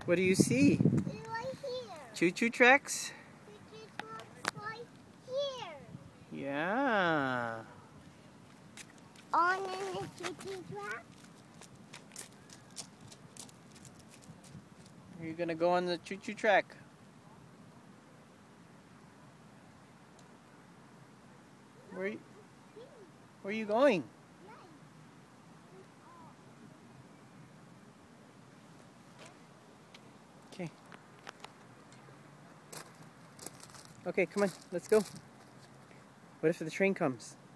What do you see? It's right here. Choo-choo tracks? Choo-choo tracks right here. Yeah. On in the choo-choo track. Are you gonna go on the choo-choo track? Where are you going? Okay. Okay, come on, let's go. What if the train comes?